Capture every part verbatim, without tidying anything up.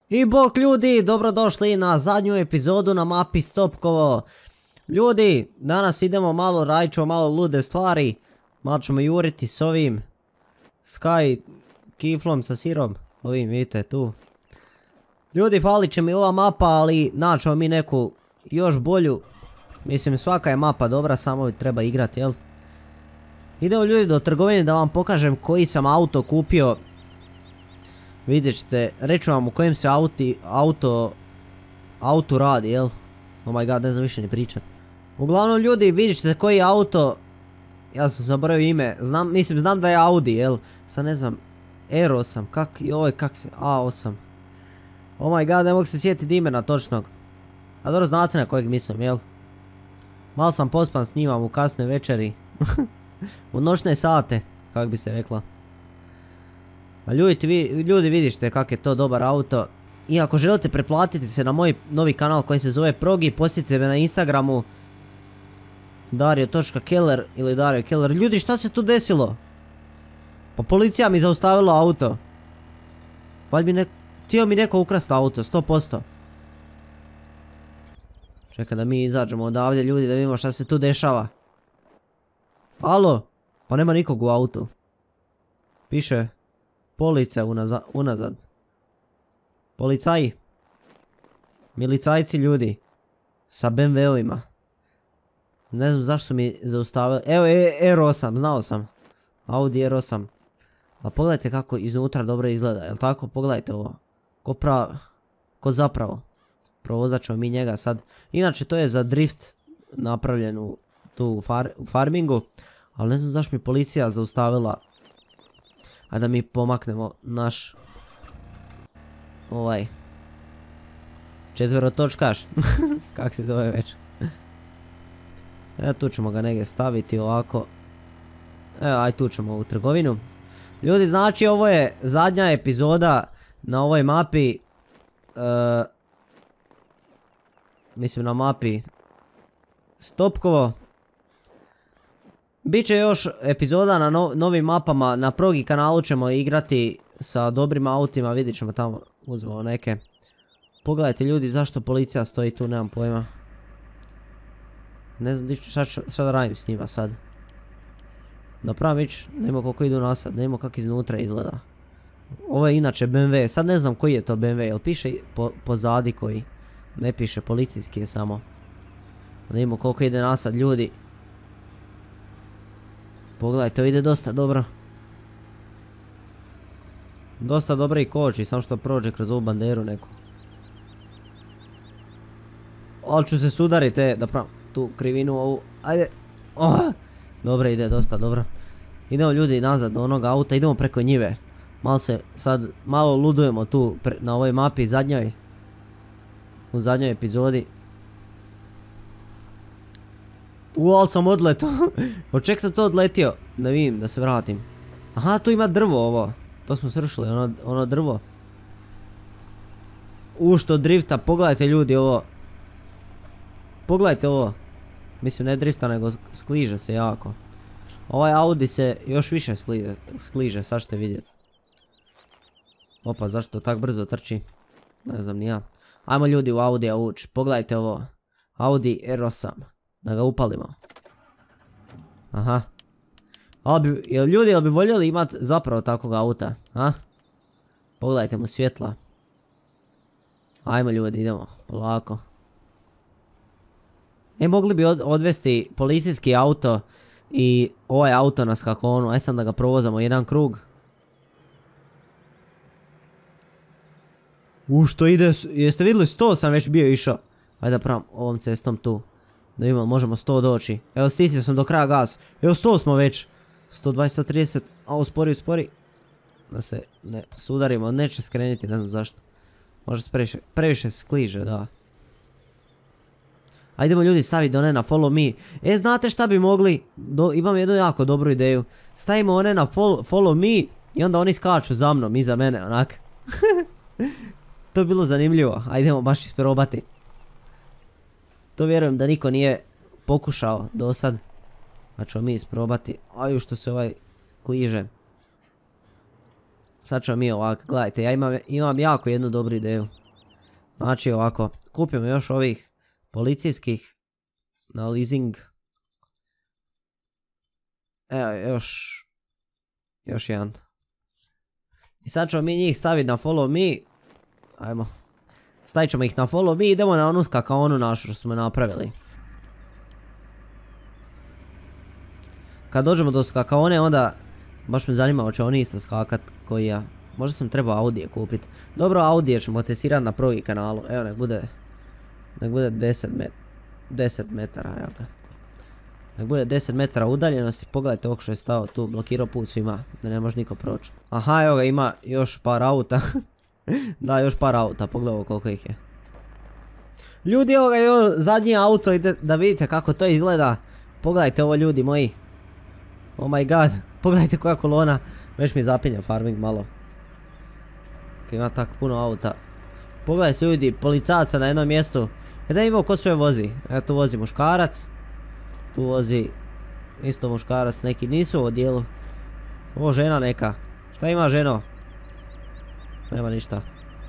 I bok ljudi, dobrodošli na zadnju epizodu na mapi Stopkovo. Ljudi, danas idemo malo, radit ćemo malo lude stvari. Malo ćemo juriti s ovim Sky kiflom sa sirom. Ovim, vidite tu. Ljudi, falit će mi ova mapa, ali naćemo mi neku još bolju. Mislim, svaka je mapa dobra, samo treba igrati, jel? Idemo ljudi do trgovine da vam pokažem koji sam auto kupio. Vidjet ćete, reću vam u kojem se auti, auto, auto radi, jel? Oh my god, ne znam više ni pričat. Uglavnom ljudi, vidjet ćete koji auto, ja sam zaboravio ime, znam, mislim, znam da je Audi, jel? Sad ne znam, R osam, kak, joj, kak se, A osam. Oh my god, ne mogu se sjetiti imena točnog. A dobro znate na kojeg mislim, jel? Malo sam pospan, snimam u kasne večeri. U noćne sate, kak bi se rekla. A ljudi, vi, ljudi vidite kak je to dobar auto. I ako želite preplatiti se na moj novi kanal koji se zove Progi, posjetite me na Instagramu Dario točka keller ili Dario Keller. Ljudi, šta se tu desilo? Pa policija mi zaustavila auto. Pa mi ne... Htio mi neko ukrast auto, sto posto. Čekaj da mi izađemo odavdje ljudi da vidimo šta se tu dešava. Alo? Pa nema nikog u autu. Piše police unaza, unazad. Policaji. Milicajci ljudi. Sa B M W-ovima. Ne znam zašto su mi zaustavili. Evo e, R osam, znao sam. Audi R osam. A pogledajte kako iznutra dobro izgleda, jel tako? Pogledajte ovo. Ko prav... Ko zapravo. Provozat ćemo mi njega sad. Inače to je za drift napravljen u, tu u, far, u farmingu. Ali ne znam zašto mi policija zaustavila. A da mi pomaknemo naš... Ovaj... Četverotočkaš. Kak se zove već. E tu ćemo ga negdje staviti ovako. E aj tu ćemo u trgovinu. Ljudi, znači ovo je zadnja epizoda na ovoj mapi. E, mislim na mapi Stopkovo. Biće još epizoda na no, novim mapama. Na Progi kanalu ćemo igrati sa dobrim autima. Vidjet ćemo tamo, uzmemo neke. Pogledajte ljudi zašto policija stoji tu, nemam pojma. Ne znam šta, šta da radim s njima sad. Napravim ić, nema koliko idu nasad, nema kako iznutra izgleda. Ovo je inače B M W, sad ne znam koji je to B M W, jel piše po, pozadi koji. Ne piše, policijski je samo. Nema koliko ide nasad ljudi. Pogledajte, to ide dosta dobro. Dosta dobro i koči, samo što prođe kroz ovu banderu neku. Ali ću se sudariti, e, da pravim tu krivinu ovu, ajde. Oh, dobro ide, dosta dobro. Idemo ljudi nazad do onog auta, idemo preko njive. Malo se sad, malo ludujemo tu pre, na ovoj mapi zadnjoj. U zadnjoj epizodi. U, ali sam odletio. Od čeg sam to odletio? Da vidim, da se vratim. Aha, tu ima drvo ovo. To smo srušili, ono, ono drvo. U, što drifta, pogledajte ljudi ovo. Pogledajte ovo. Mislim, ne drifta, nego skliže se jako. Ovaj Audi se još više skliže, skliže, sad ćete vidjeti. Opa, zašto tak brzo trči? Ne znam ni ja. Ajmo ljudi u Audija ući, pogledajte ovo. Audi R osam. Da ga upalimo. Aha. Ali bi, jel ljudi, jel bi voljeli imat zapravo takvog auta? A? Pogledajte mu svjetla. Ajmo ljudi, idemo, polako. E, mogli bi od, odvesti policijski auto i ovaj auto na skakonu. Aj sam da ga provozamo jedan krug. U, što ide, jeste vidjeli, sto sam već bio išao. Ajde da pravim ovom cestom tu. Da imamo, možemo sto doći. Evo, stisnio sam do kraja gas. Evo, sto smo već. sto dvadeset, sto trideset. A, uspori, uspori. Da se ne sudarimo, neće skreniti, ne znam zašto. Možda se previše, previše skliže, da. Ajdemo ljudi staviti one na follow me. E, znate šta bi mogli? Do, imam jednu jako dobru ideju. Stavimo one na fol, follow me i onda oni skaču za mnom, iza mene, onak. To bi bilo zanimljivo. Ajdemo baš isprobati. To vjerujem da niko nije pokušao do sad. Pa ćemo mi isprobati. Aju što se ovaj kliže. sad ćemo mi ovako, gledajte, ja imam, imam jako jednu dobru ideju. Znači ovako, kupimo još ovih policijskih na leasing. Evo, još, još jedan. I sad ćemo mi njih staviti na follow me. Ajmo. Stavit ćemo ih na follow me i idemo na onu skakaonu našu što smo napravili. Kad dođemo do skakaone onda baš me zanima hoće oni isto skakat koji ja. Možda sam trebao Audije kupit. Dobro, Audije ćemo testirati na progi kanalu. Evo nek bude, nek bude deset metara, evo ga. Nek bude deset metara udaljenosti, pogledajte ovog što je stao tu, blokirao put svima, da ne može niko proći. Aha, evo ga, ima još par auta. Da, još par auta, pogledaj koliko ih je. Ljudi, evo ga još zadnji auto, ide da vidite kako to izgleda. Pogledajte ovo ljudi moji. Oh my god, pogledajte koja kolona. Već mi zapinja farming malo. Kad ima tako puno auta. Pogledajte ljudi, policajaca na jednom mjestu. E da imamo ko sve vozi. Evo tu vozi muškarac. Tu vozi isto muškarac, neki nisu u odijelu. Ovo žena neka. Šta ima ženo? Nema ništa.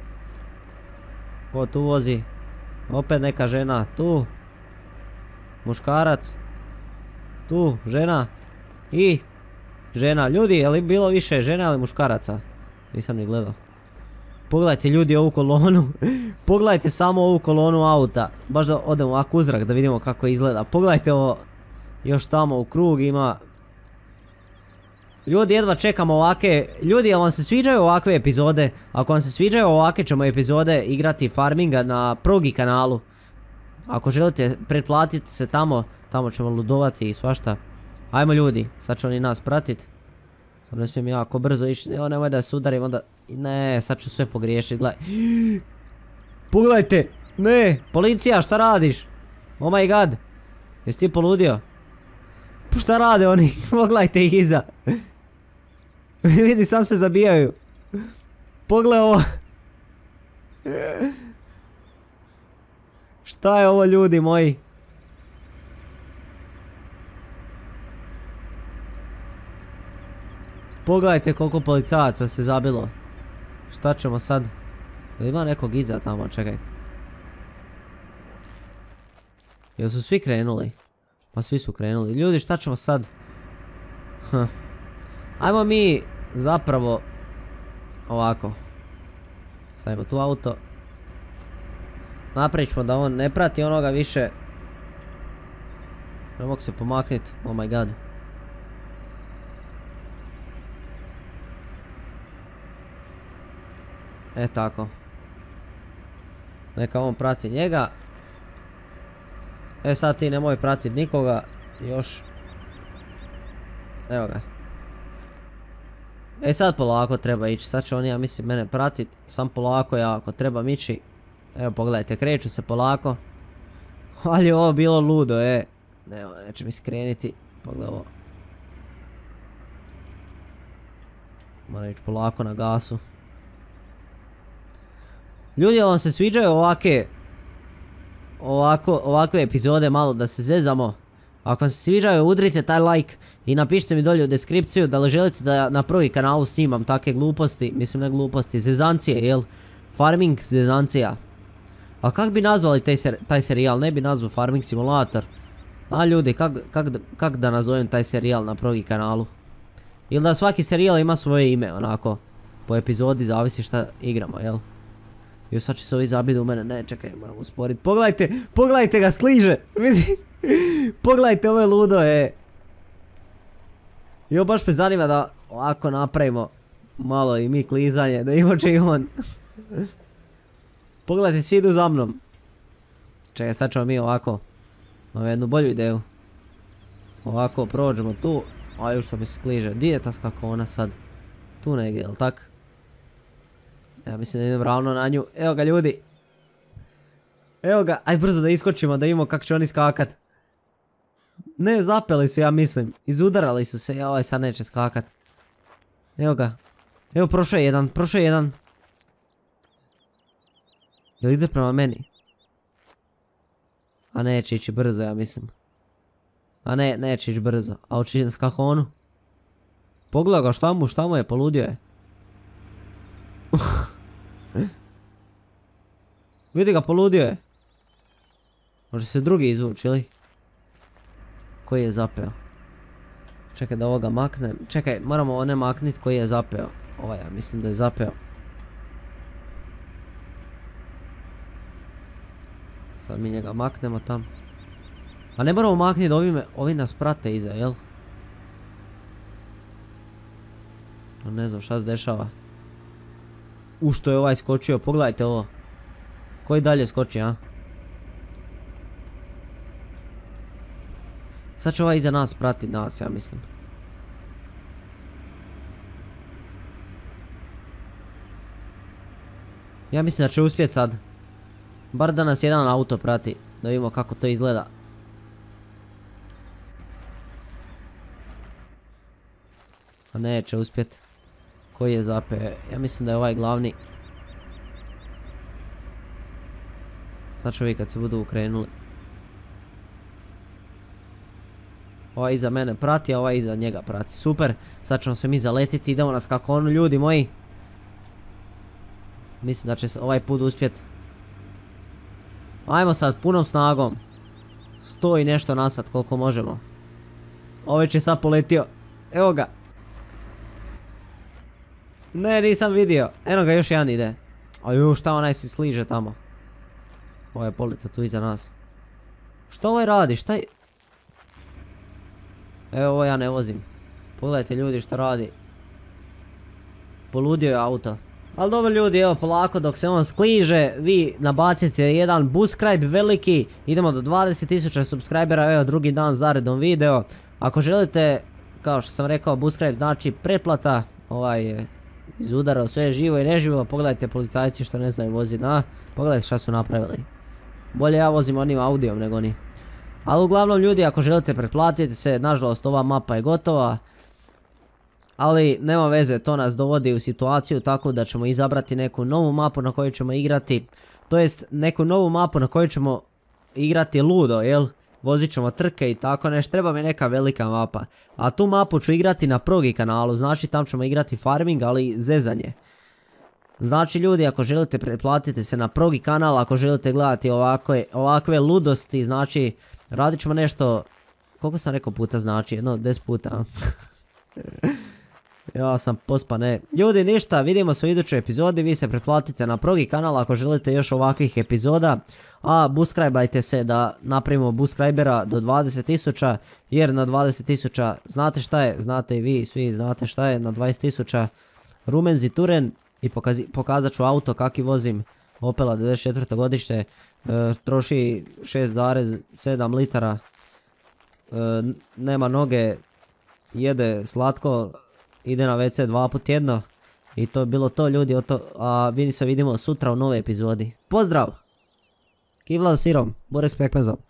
Ko tu vozi? Opet neka žena, tu. Muškarac. Tu, žena. I žena. Ljudi, je li bilo više žena ili muškaraca? Nisam ni gledao. Pogledajte ljudi ovu kolonu. Pogledajte samo ovu kolonu auta. Baš da odemo ovako u zrak da vidimo kako izgleda. Pogledajte ovo. Još tamo u krug ima. Ljudi, jedva čekamo ovake. Ljudi, jel vam se sviđaju ovakve epizode? Ako vam se sviđaju ovake ćemo epizode igrati farminga na Progi kanalu. Ako želite pretplatiti se tamo, tamo ćemo ludovati i svašta. Ajmo ljudi, sad će oni nas pratit. Sad ne smijem jako brzo ići, evo nemoj da se udarim onda. Ne, sad ću sve pogriješiti, gledaj. Pogledajte, ne, policija šta radiš? Oh my god, jesi ti poludio? Pa šta rade oni, pogledajte ih iza. Vidi, sam se zabijaju. Pogledaj ovo. Šta je ovo ljudi moji? Pogledajte koliko policajaca se zabilo. Šta ćemo sad? Jel ima nekog iza tamo, čekaj. Jel su svi krenuli? Pa svi su krenuli. Ljudi, šta ćemo sad? Hm. Ajmo mi zapravo ovako. Stavimo tu auto. Napravit ćemo da on ne prati onoga više. Ne mogu se pomaknit. Oh my god. E tako. Neka on prati njega. E sad ti nemoj pratit nikoga. Još. Evo ga. E sad polako treba ići. Sad će on, ja mislim, mene pratit. Sam polako ja ako trebam ići. Evo pogledajte, kreću se polako. Ali je ovo bilo ludo, e. Evo, neće mi skreniti. Pogledaj ovo. Moram ići polako na gasu. Ljudi, vam se sviđaju ovake, ovako, ovakve epizode malo da se zezamo? Ako vam se sviđaju, udrite taj like i napišite mi dolje u deskripciju da li želite da na Progi kanalu snimam takve gluposti, mislim ne gluposti, zezancije, jel? Farming zezancija. A kak bi nazvali taj, ser, taj serijal? Ne bi nazvao Farming Simulator. A ljudi, kak, kak, kak da nazovem taj serijal na Progi kanalu? Ili da svaki serijal ima svoje ime, onako, po epizodi, zavisi šta igramo, jel? Jo, sad će se ovi zabiti u mene, ne čekaj, moram usporiti. Pogledajte, pogledajte ga, skliže, vidi. Pogledajte, ovo je ludo, e. Jo, baš me zanima da ovako napravimo malo i mi klizanje, da imaće i on. Pogledajte, svi idu za mnom. Čekaj, sad ćemo mi ovako. Imamo jednu bolju ideju. Ovako prođemo tu. Aj, što mi se skliže, di je ta skakona sad? Tu negdje, jel tak? Ja mislim da idem ravno na nju. Evo ga ljudi. Evo ga. Aj brzo da iskočimo da vidimo kako će oni skakat. Ne, zapeli su ja mislim. Izudarali su se. Ovaj sad neće skakat. Evo ga. Evo prošao je jedan. Prošao je jedan. Jel ide prema meni? A neće ići brzo ja mislim. A ne, neće ići brzo. A hoće ići na skakonu. Pogledaj ga šta mu, šta mu je, poludio je. Vidi ga, poludio je. Može se drugi izvući, ili? Koji je zapeo? Čekaj da ovoga maknem. Čekaj, moramo one maknit koji je zapeo. Ovaj, ja mislim da je zapeo. Sad mi njega maknemo tam. A ne moramo makniti, ovi, ovi nas prate iza, jel? Ne znam šta se dešava. U što je ovaj skočio, pogledajte ovo. Koji dalje skoči, a? Sad će ovaj iza nas pratiti nas, ja mislim. Ja mislim da će uspjet sad. Bar da nas jedan auto prati. Da vidimo kako to izgleda. A neće uspjet. Koji je zapeo? Ja mislim da je ovaj glavni. Sad će ovi kad se budu ukrenuli. Ovaj iza mene prati, a ovaj iza njega prati. Super, sad ćemo se mi zaletiti, idemo nas kako ono, ljudi moji. Mislim da će se ovaj put uspjet. Ajmo sad punom snagom. Sto i nešto nasad koliko možemo. Ovaj će sad poletio. Evo ga. Ne, nisam vidio. Eno ga, još jedan ide. A ju, šta onaj si sliže tamo. Ovaj je poletio tu iza nas. Što ovaj radi, šta je... Evo ovo ja ne vozim. Pogledajte ljudi što radi. Poludio je auto. Ali dobro ljudi, evo polako dok se on skliže, vi nabacite jedan subscribe veliki. Idemo do dvadeset tisuća subscribera, evo drugi dan zaredom video. Ako želite, kao što sam rekao, subscribe znači pretplata. Ovaj je izudarao sve živo i neživo. Pogledajte policajci što ne znaju voziti, a? Pogledajte šta su napravili. Bolje ja vozim onim audijom nego oni. Ali uglavnom ljudi, ako želite pretplatiti se, nažalost ova mapa je gotova. Ali nema veze, to nas dovodi u situaciju tako da ćemo izabrati neku novu mapu na kojoj ćemo igrati. To jest neku novu mapu na kojoj ćemo igrati ludo, jel? Vozit ćemo trke i tako nešto, treba mi neka velika mapa. A tu mapu ću igrati na Progi kanalu, znači tam ćemo igrati farming, ali zezanje. Znači ljudi, ako želite pretplatite se na Progi kanal, ako želite gledati ovakve, ovakve ludosti, znači radit ćemo nešto, koliko sam rekao puta znači, jedno deset puta. Ja sam pospa, ne. Ljudi ništa, vidimo se u idućoj epizodi, vi se pretplatite na Progi kanal ako želite još ovakvih epizoda. A subscribeajte se da napravimo subscribera do dvadeset tisuća, jer na dvadeset tisuća, znate šta je, znate i vi svi znate šta je, na dvadeset tisuća rumenzi turen i pokazat ću auto kaki vozim. Opela devedeset četvrto godište, e, troši šest zarez sedam litara, e, nema noge, jede slatko, ide na ve ce dva put tjedno. I to je bilo to ljudi, to, a vidi se vidimo sutra u novoj epizodi. Pozdrav! Kivla s sirom, burek s pekmezom.